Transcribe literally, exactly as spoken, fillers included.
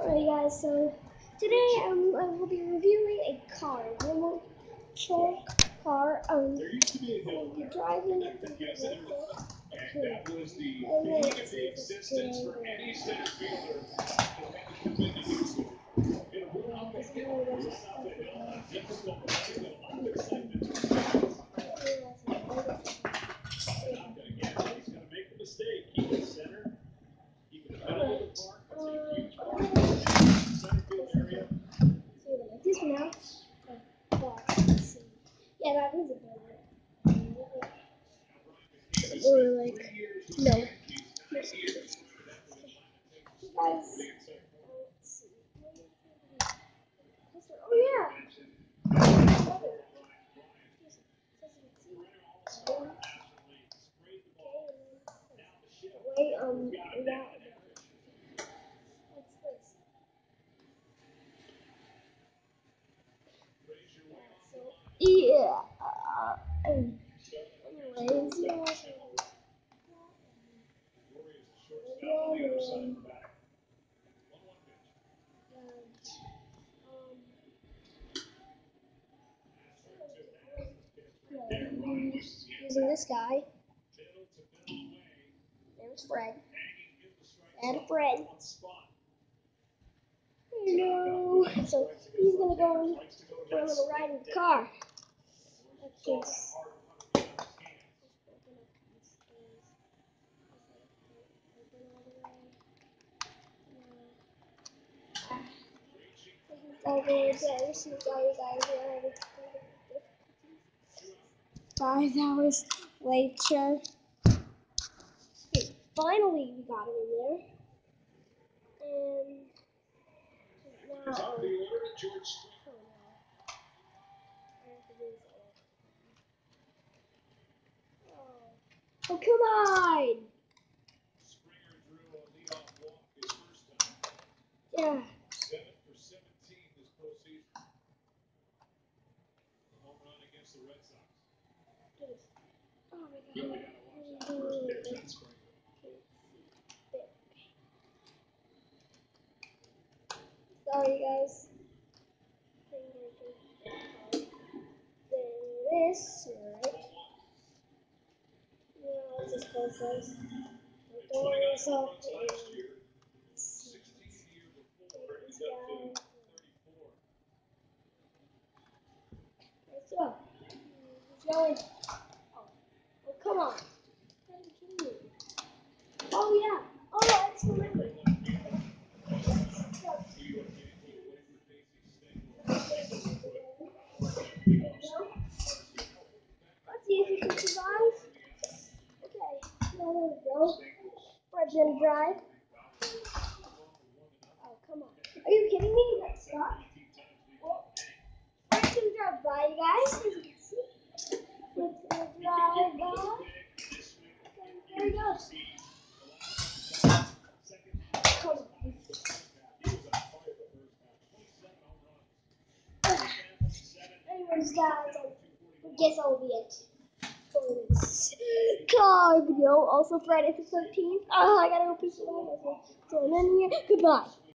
Alright guys, so today um, I will be reviewing a car, a remote control car. Um, I will be driving it through the and then let's see if it's good. This one now. Oh, let's see. Yeah, that is a better. Or like, no. Guys, let's see. Oh yeah. Wait, um, yeah. What's this? So, yeah. Uh, anyways, yeah. Using this guy. There's Fred. And Fred. No. So he's gonna go for a little ride in the car. Let's just. Over there, some guys, Guys, that was later. Okay, finally, we got it in there. And now, um, oh, come on! Yeah. Oh my God. Sorry guys. Then this, right? Yeah, let's just close those. Don't worry yourself. Let's go. He's going. Oh, oh come on. Oh yeah. Oh, I just remembered. Let's see if we can survive. Okay, now there we go. Fred's gonna drive. Oh, come on. Are you kidding me? Let's stop. Well, Fred's gonna drive by, you guys. As you can see. Fred's gonna drive by. Okay, there he goes. Come on. Anyways, guys, I guess that will be it for this car video. Also, Friday the thirteenth. Oh, I gotta go piece of that. So, then, yeah, goodbye.